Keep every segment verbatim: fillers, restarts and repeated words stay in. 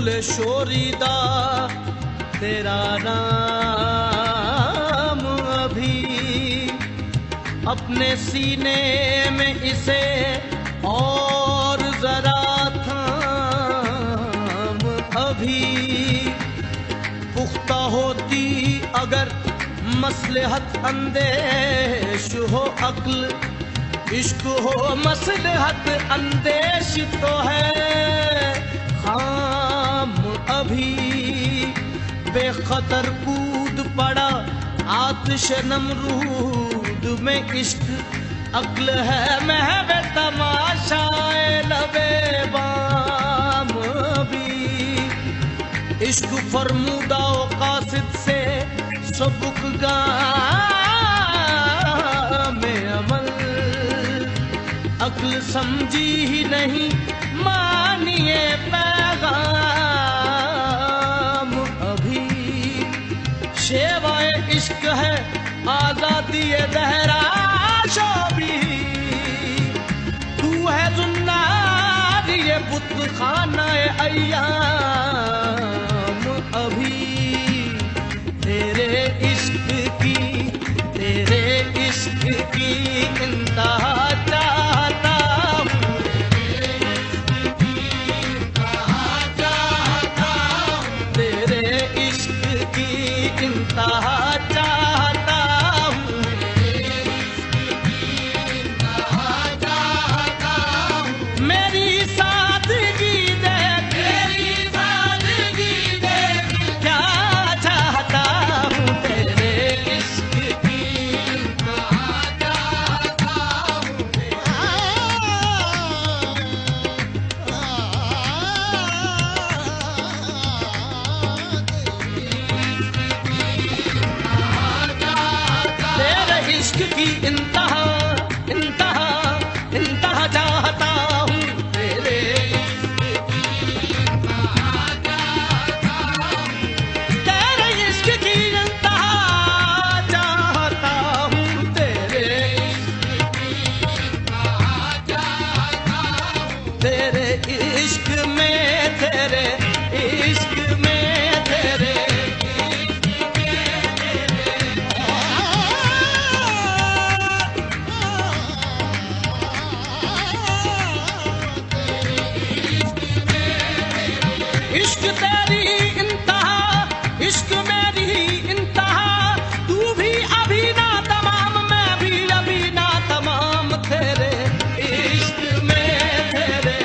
फूल शोरीदा तेरा नाम अभी, अपने सीने में इसे और जरा थाम अभी। पुख्ता होती अगर मसलहत अंदेश हो अक्ल, इश्क हो मसलहत अंदेश तो है खाम अभी। बेखतर कूद पड़ा आतिश नमरूद में इश्क, अक्ल है महवे तमाशाए लबे बाम अभी। इश्क फरमूदा ओ कासिद से सबक गाम अमल, अक्ल समझी ही नहीं मानिए पैगाम अभी। शेवाए इश्क है आजादी दहरा शोभी, तू है जुन्नार ये बुत खाना अय्याम अभी। तेरे इश्क की तेरे इश्क की इंतहा चाहता हूँ, तेरे इश्क की इंतहा चाहता हूँ। मेरी सादगी देख, मेरी सादगी देख, क्या चाहता हूँ, तेरे इश्क की इंतहा चाहता हूँ। तेरे इश्क की इंतहा इंतहा इंतहा चाहता हूँ, तेरे तेरे इश्क की इंतहा चाहता हूँ, तेरे तेरे इश्क में तेरे इश्क में तेरे इश्क तेरी इंतहा, इश्क मेरी इंतहा। तू भी अभी ना तमाम, मैं भी अभी ना तमाम, तेरे इश्क में तेरे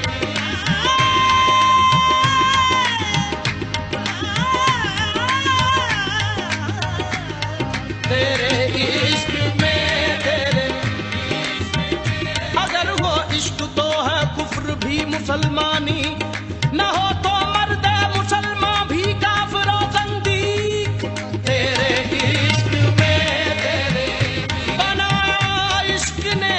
तेरे इश्क में तेरे। अगर वो इश्क तो है कुफ्र भी मुसलमानी, न हो तो मर्द मुसलमान भी काफिर और ज़ंदीक। तेरे इश्क में तेरे बनाया इश्क ने,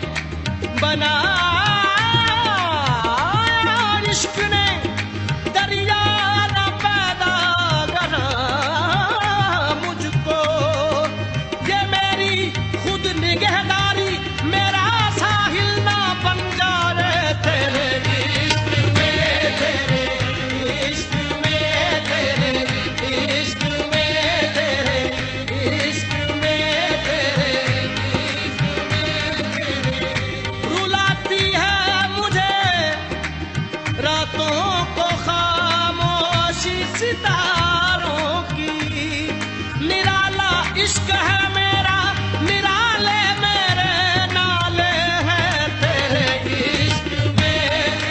बनाया इश्क ने दरिया न पैदा करा मुझको। ये मेरी खुद निगहदारी मेरा साहिल ना बन जाए, तेरे इश्क में तेरे इश्क में तेरे इश्क में तेरे इश्क में तेरे रुलाती है मुझे रातों को खामोशी सितारों की। निराला इश्क है मेरा, निराले मेरे नाले हैं, तेरे इश्क में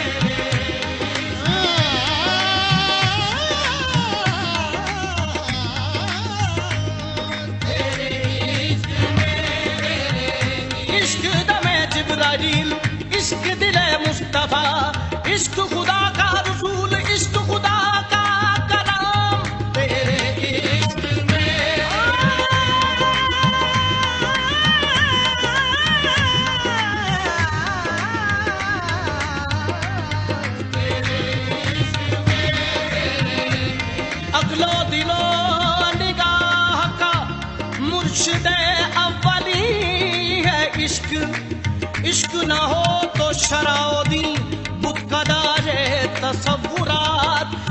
इश्क दमे जिब्राइल, इश्क दिले मुस्तफा, इश्क खुदा का रसूल, इश्क खुदा का कलाम, तेरे इश्क में अगलो दिलो निगाह का मुर्शिदे अव्वली है इश्क। इश्क न हो तो शराउदी बुत कदारे तसव्वुरात,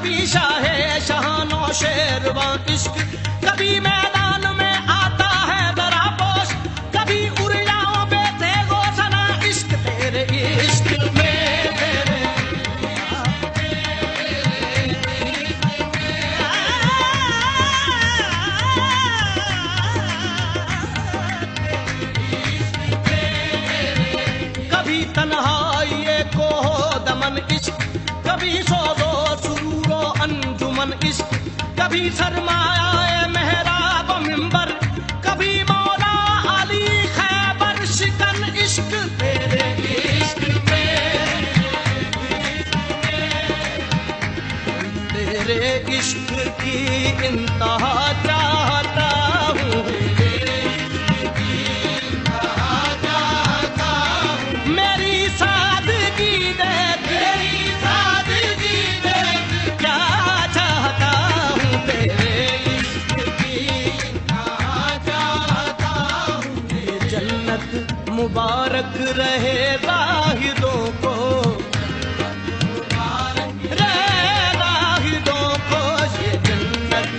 कभी शाहे शहानो शेरवा इश्क, कभी मैदान में आता है दरापोश, कभी उड़ाओ बेते गोसना इश्क तेरे इश्क में तेरे। कभी तन्हाई को दमन इश्क, कभी सोजो सुरूरो अंजुमन इश्क, कभी सरमाया मेहराब मिंबर, कभी मौला अली खैबर शिकन इश्क तेरे इश्क में। तेरे इश्क की इंतहा चाहता हूँ, मेरी सादगी देख, तेरी सादगी देख क्या चाहता हूँ, तेरे इश्क की इंतहा चाहता हूँ। ये जन्नत मुबारक रहे जाहिदों को, रहे जाहिदों को, ये जन्नत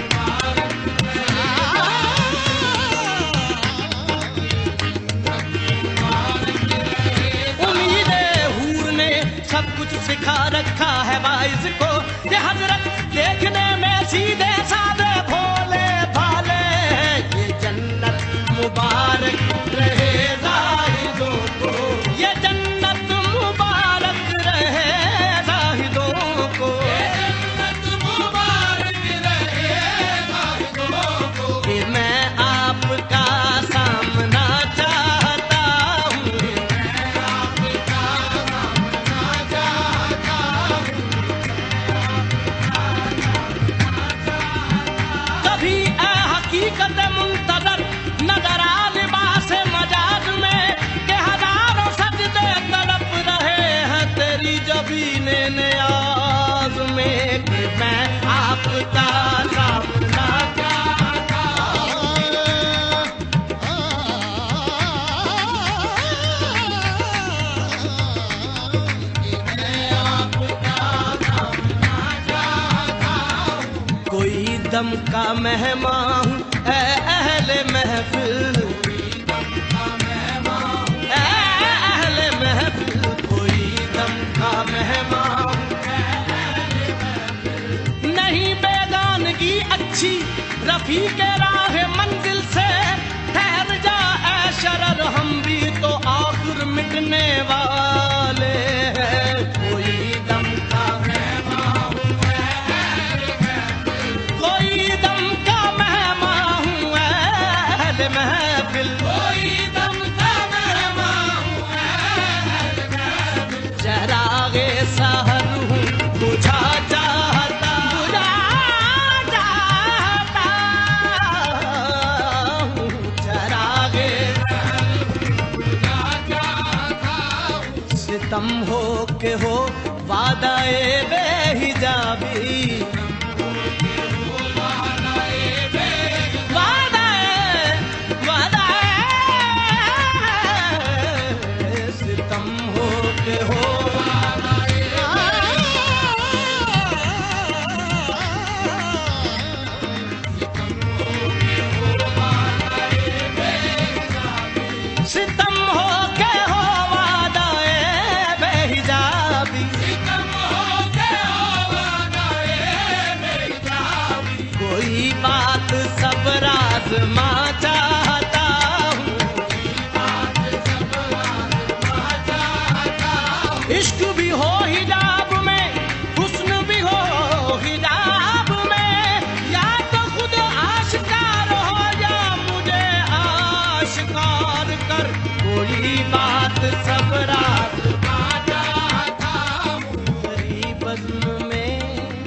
सब कुछ सिखा रखा है बाइस को, ये हजरत देखने में सीधे साधे भोले भाले। ये जन्नत मुबारक रहे जाहिदों को, ये जन्नत मुबारक रहे जाहिदों को, ये जन्नत मुबारक रहे जाहिदों को। कि मैं आपका सामना चाहता हूँ, कभी ए हकीकत मुंतजर नजर आ लिबास मजाज में, के हजारों सजदे तड़प रहे हैं तेरी जबीने नियाज में। कि मैं आपका सामना चाहता हूँ, कि मैं आपका सामना चाहता हूँ। कोई दम का मेहमान हूँ ए अहले महफिल, ए अहले महफिल, कोई दम का मेहमान नहीं। बेगानगी अच्छी रफी के राह मंजिल से, ठहर जा ए शरर हम भी तो आखिर मिटने वाले हैं। कोई दम का मेहमान हूँ, कोई दम का मेहमान हूँ अहले महफिल, कोई दम का मेहमान हूँ अहले महफिल। चरागे सहर हूँ बुझा चाहता, बुझा चाहता हूँ। चरागे बुझा चाहता हूँ। सितम हो के हो वादाए बेहिजाबी, सितम हो के हो सितम हो के हो वादाए बेहिजाबी, सितम हो के हो वादाए बेहिजाबी। कोई बात सब राज मां चाहता हूँ, इश्क भी हो हिजाब में, हुस्न भी हो हिजाब में, या तो खुद आशिकार हो या मुझे आशिकार कर। कोई बात सब रात चाहता हूँ। भरी बज़्म में,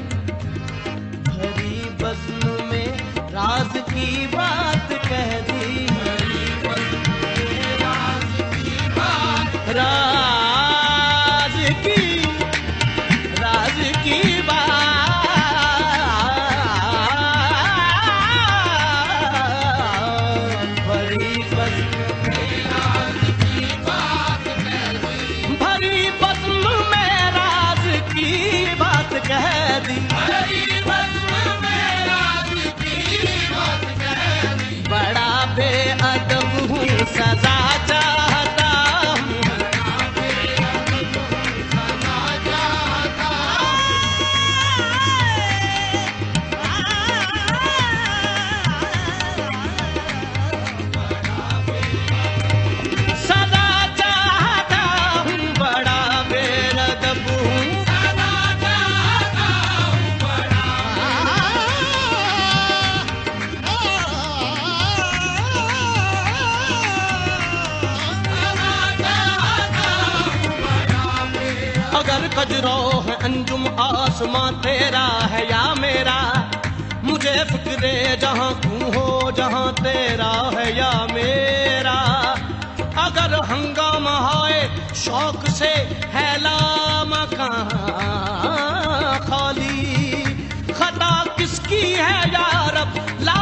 भरी बज़्म में राज की बात कह दी, राज की राज की बात। भरी बज़्म में राज की बात कह दी, भरी बज़्म में राज की बात कह दी। कजरो है अंजुम आसमां तेरा है या मेरा, मुझे फिक्रे जहां तू हो जहां तेरा है या मेरा। अगर हंगामा है शौक से है लामकां खाली, खता किसकी है या रब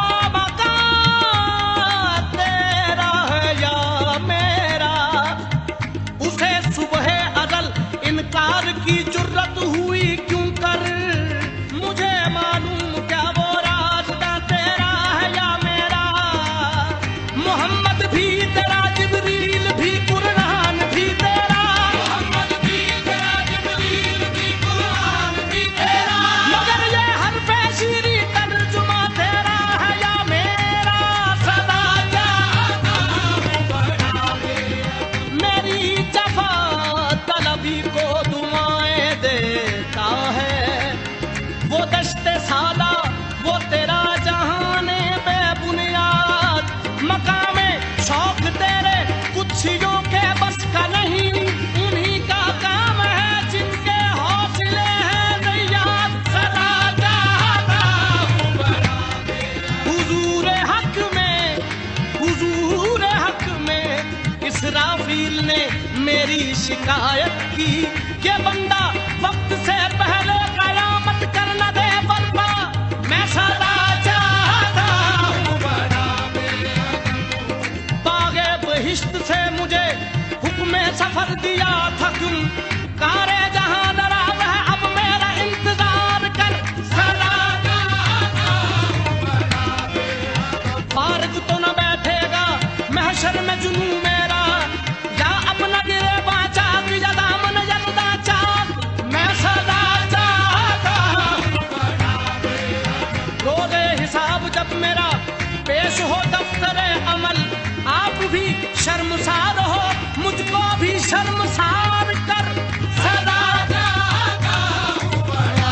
लामकां तेरा है या मेरा। उसे सुबह अजल इनकार की जुर्रत हुई क्यों कर, मुझे मालूम क्या वो रास्ता तेरा है या मेरा। मोहम्मद भी तेरा, जिब्रील भी, कुरान भी तेरा, मोहम्मद भी तेरा, जिब्रील भी, कुरान भी तेरा, मगर ये हर पेशीरी तर्जुमा तेरा है या मेरा। सदा चाहता हूं बड़ा मेरी जफा तलबी को दुआएं देता है, वो दश्ते सादा वो तेरा जहाने बेबुनियाद। मकामे शौक तेरे कुछियों के बस का नहीं, उन्हीं का काम है जिनके हौसले हैं तैयार। सदा चाहता हूं बड़ा हुजूर हक में, हुजूर हक में इसराफील ने मेरी शिकायत की कि बंदा वक्त से पहले कयामत कर न दे बर्पा। मैं सदा चाहता हूं बड़ा बागे बहिश्त से मुझे हुक्म सफर दिया था क्यों, कारे जहां नाराज है अब मेरा इंतजार कर। सदा चाहता हूं बड़ा फारग तो न बैठेगा महशर में जुनू मेरा, या अपना गिरे बाचा या दामन यलदा चाक। मैं सदा चाहता हूं बड़ा रोज़े हिसाब जब मेरा पेश हो दफ्तरे अमल, आप भी शर्मसार हो मुझको भी शर्मसार कर। सदा चाहता हूं बड़ा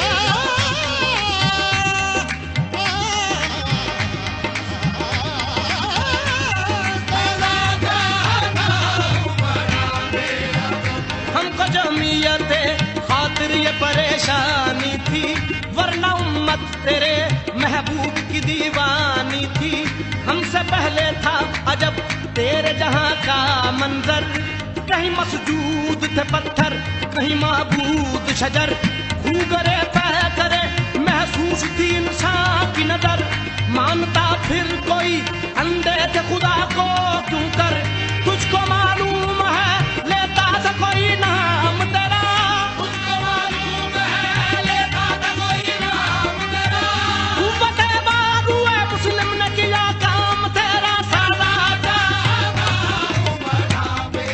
हमको जमीयते खातिर ये परेशानी थी, वरना उम्मत तेरे महबूब की दीवानी थी। हमसे पहले था अजब तेरे जहां का मंजर, कहीं मसजूद थे पत्थर कहीं माबूद शजर। घूगरे पह करे महसूस थी इंसान की नजर, मानता फिर कोई अंधे थे खुदा को क्यों कर। तुझको मालूम है लेता था कोई नाम तेरा, तुझको मालूम है लेता था कोई नाम तेरा। कुव्वते बारू है मुस्लिम ने किया काम तेरा। सदा चाहता हूं बड़ा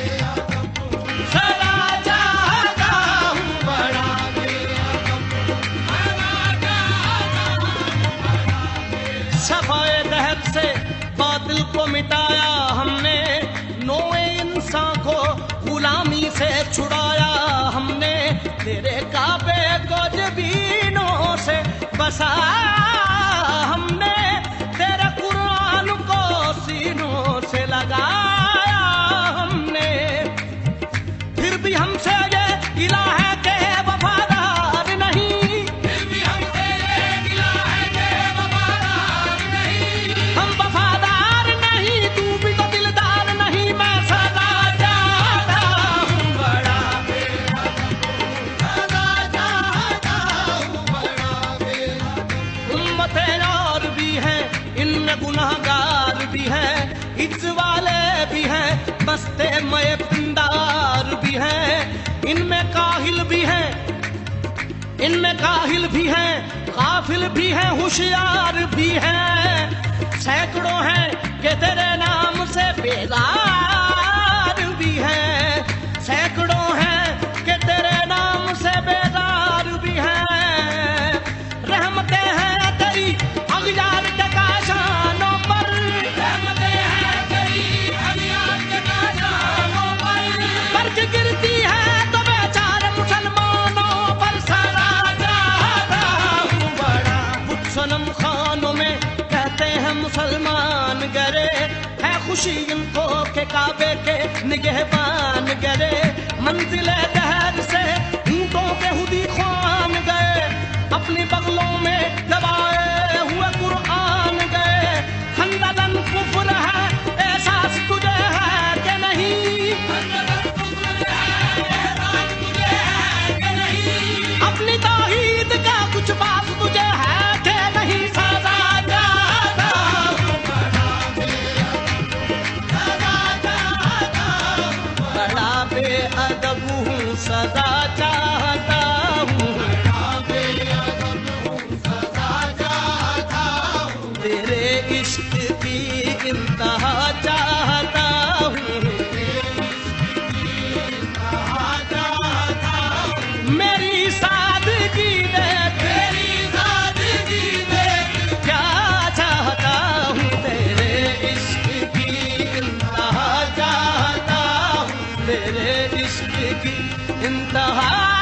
सदा चाहता हूं बड़ा सफाए दहर से बातिल को मिटाया हमने, नोए इंसान को गुलामी से छुड़ाया हमने। तेरे काबे को जबीनों से बसाया हमने, तेरे कुरान को सीनों से लगाया हमने। फिर भी हमसे ये गिला है कि वफादार नहीं, फिर भी हमसे ये गिला है कि वफादार नहीं। हम वफादार नहीं तू भी तो दिलदार नहीं। मैं सदा चाहता हूं बड़ा सदा चाहता हूं बड़ा उम्मते और भी हैं इनमें गुनाहगार भी हैं, इज्ज वाले भी हैं बस्ते मय पिंडार भी हैं। इनमें काहिल भी हैं इनमें काहिल भी हैं, काफिल भी हैं, होशियार भी हैं। सैकड़ों हैं कि तेरे नाम से बेजार भी हैं, सैकड़ों हैं कि तेरे नाम से बेजार भी हैं। रहमतें हैं तेरी अगयार के काशानों पर, रहमतें हैं तेरी अगयार के काशानों पर। बरक गिरती है तो बेचारे मुसलमानों पर। सदा चाहता हूं बड़ा बुत सनम खानों में कहते हैं मुसलमान गरे, है खुशी इनको के काबे के निगहबान गरे। मंजिले दहर से अपनी तौहीद का कुछ बात तुझे है कि नहीं सदा चाहता बड़ा बेअदब हूँ सदा चाहता हूँ तेरे इश्क की इंतहा चाहता हूँ मेरी सादगी देख तेरी सादगी देख क्या चाहता हूँ तेरे इश्क की इंतहा चाहता हूँ तेरे इश्क की इंतहा